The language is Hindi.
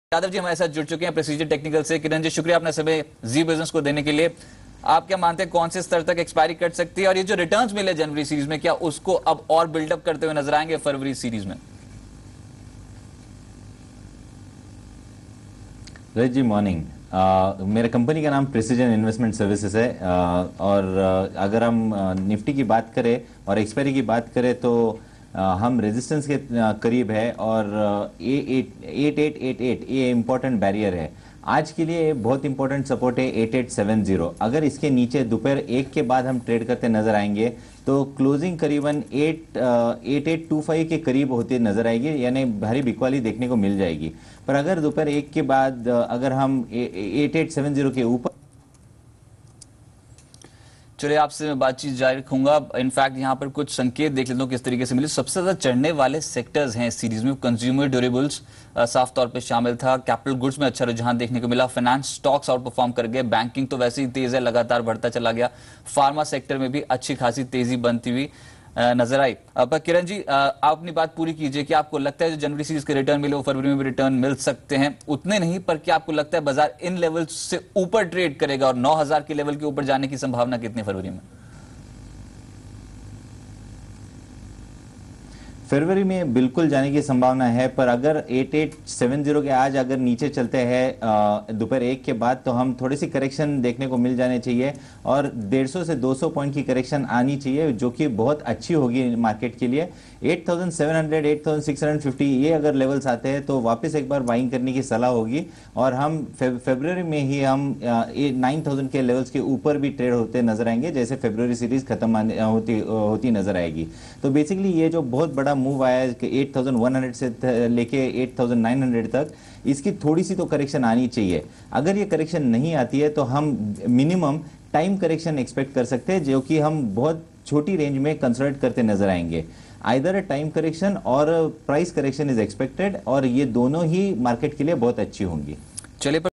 यादव जी हमारे साथ जुड़ चुके हैं प्रेसीजन टेक्निकल से। किरण जी शुक्रिया अपना समय जी बिजनेस को देने के लिए। आप क्या मानते हैं कौन से स्तर तक एक्सपायरी कट सकती है और ये जो रिटर्न्स मिले जनवरी सीरीज में क्या उसको अब और बिल्डअप करते हुए नजर आएंगे फरवरी सीरीज में? रजत जी मॉर्निंग। मेरे कंपनी का नाम प्रेसिजन इन्वेस्टमेंट सर्विसेज है। और अगर हम निफ्टी की बात करें और एक्सपायरी की बात करें तो हम रेजिस्टेंस के करीब है और 8888 ये इम्पोर्टेंट बैरियर है। आज के लिए बहुत इंपॉर्टेंट सपोर्ट है 8870। अगर इसके नीचे दोपहर 1 के बाद हम ट्रेड करते नजर आएंगे तो क्लोजिंग करीबन 8825 के करीब होती नजर आएगी, यानी भारी बिकवाली देखने को मिल जाएगी। पर अगर दोपहर 1 के बाद अगर हम 8870 के ऊपर, चलिए आपसे मैं बातचीत जारी रखूंगा। इनफैक्ट यहाँ पर कुछ संकेत देख लेता हूँ किस तरीके से मिले। सबसे ज्यादा चढ़ने वाले सेक्टर्स हैं इस सीरीज में। कंज्यूमर ड्यूरेबल्स साफ तौर पे शामिल था। कैपिटल गुड्स में अच्छा रुझान देखने को मिला। फाइनेंस स्टॉक्स आउट परफॉर्म कर गए। बैंकिंग तो वैसे ही तेज है, लगातार बढ़ता चला गया। फार्मा सेक्टर में भी अच्छी खासी तेजी बनती हुई नजर आई। पर किरण जी आप अपनी बात पूरी कीजिए कि आपको लगता है जो जनवरी सीरीज के रिटर्न मिले वो फरवरी में भी रिटर्न मिल सकते हैं? उतने नहीं, पर क्या आपको लगता है बाजार इन लेवल से ऊपर ट्रेड करेगा और 9000 के लेवल के ऊपर जाने की संभावना कितनी फरवरी में? फरवरी में बिल्कुल जाने की संभावना है। पर अगर 8870 के आज अगर नीचे चलते हैं दोपहर 1 के बाद तो हम थोड़ी सी करेक्शन देखने को मिल जाने चाहिए और 150 से 200 पॉइंट की करेक्शन आनी चाहिए, जो कि बहुत अच्छी होगी मार्केट के लिए। 8700 8650 ये अगर लेवल्स आते हैं तो वापस एक बार बाइंग करने की सलाह होगी और हम फरवरी में ही हम 9000 के लेवल्स के ऊपर भी ट्रेड होते नजर आएंगे, जैसे फरवरी सीरीज खत्म होती नजर आएगी। तो बेसिकली ये जो बहुत बड़ा मूव आया है कि 8100 से लेके 8900 तक, इसकी थोड़ी सी तो करेक्शन आनी चाहिए। अगर ये करेक्शन नहीं आती है तो हम मिनिमम टाइम करेक्शन एक्सपेक्ट कर सकते हैं, जो कि हम बहुत छोटी रेंज में कंसल्ट करते नजर आएंगे। आइदर टाइम करेक्शन और प्राइस करेक्शन इज एक्सपेक्टेड और ये दोनों ही मार्केट के लिए बहुत अच्छी होंगी। चलिए